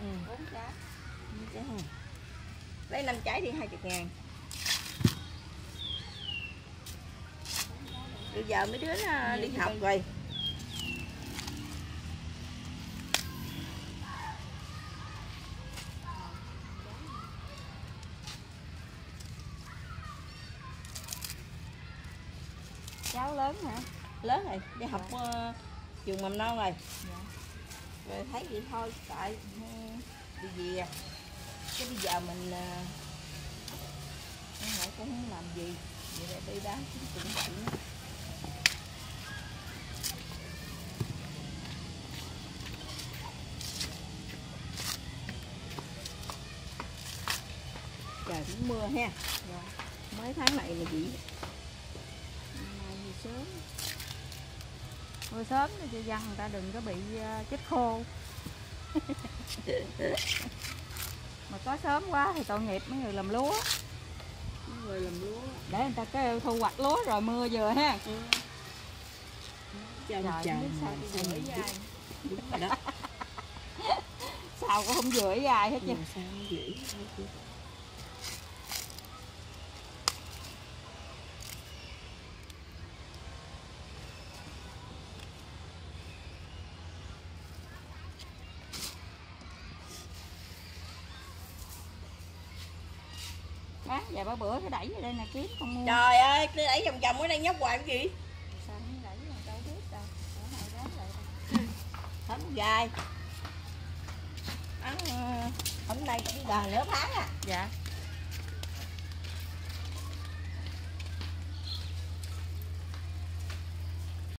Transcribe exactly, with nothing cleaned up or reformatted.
bốn trái. Trái không? Lấy năm trái đi hai mươi ngàn. Bây giờ mấy đứa nó đi học rồi. Cháu lớn hả? Lớn rồi, đi học dạ. uh, trường mầm non rồi. Dạ. Rồi thấy vậy thôi, tại đi về à. Chứ bây giờ mình uh, hỏi cũng không làm gì. Vậy là đi đá cũng cũng vậy. Trời cũng mưa ha. Dạ. Mấy tháng này là gì? Này thì sớm. Mưa sớm thì cho dân người ta đừng có bị uh, chết khô. Mà có sớm quá thì tội nghiệp mấy người làm lúa. Mấy người làm lúa. Để người ta kêu thu hoạch lúa rồi mưa vừa ha. Ừ. Trời trời, trời biết sao đi sao rửa với ai. Đúng rồi đó. Sao cũng không rửa với ai hết chứ. Ừ, sao không rửa hết chứ. Đó, giờ ba bữa cái đẩy về đây nè kiếm con mua. Trời ơi, cái đẩy vòng vòng ở đây nhóc hoài cái gì? Sao không đẩy mà đâu biết đâu. Ở này ráng lại. Thấm gai. Ăn hôm nay cũng gần nửa tháng à. Dạ.